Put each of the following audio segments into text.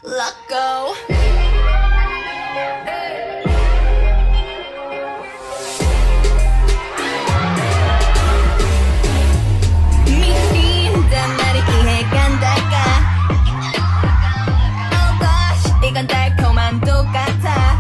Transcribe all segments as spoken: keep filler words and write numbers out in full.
let go. 미친단 말이 이해간달까. Oh gosh, 이건 달콤한 똑같아.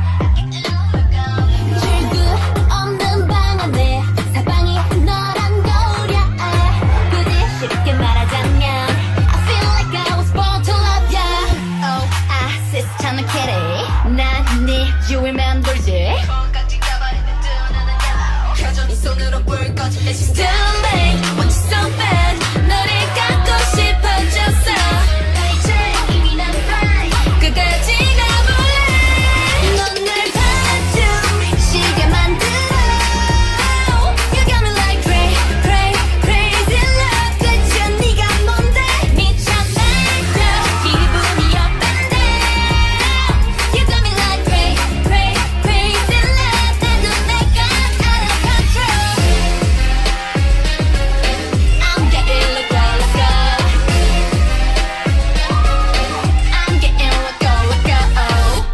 출구 없는 방 안에 사방이 너란 거울이야. 굳이 쉽게 말하자면 I feel like I was born to love ya. Oh, 아, 시스타는 캐리. 난네 주위만 돌지. 콩깍지 가버리는 두 눈은 yellow. 켜져 네 손으로 불 꺼진 내 시스템. Want you so bad. 너를 갖고 싶어졌어. 이미 난 fine. 끝까지 가볼래. 넌 날 봐줘 미치게 만들어. You got me like cray, cray, crazy love. 대체 네가 뭔데 미쳐날려 기분이 업앤데 You got me like cray, cray, crazy love. 나도 내가 out of control. I'm getting loco, loco. I'm getting loco, loco.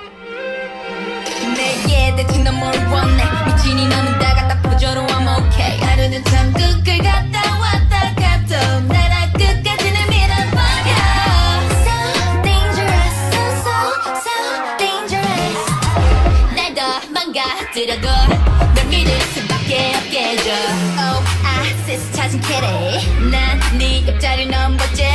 내게 대체 넌 뭘 원해. 미친이 너는 다 갖다 보조로 I'm okay. 하루는 천국을 갔다 왔다 가도 나라 끝까지는 밀어버려. So dangerous, so so so dangerous. 날 더 망가뜨려도 널 믿을 수밖에 없게 해줘. Oh, 아, 시스 찾은 캐리. 난 네 옆자리 넘버째.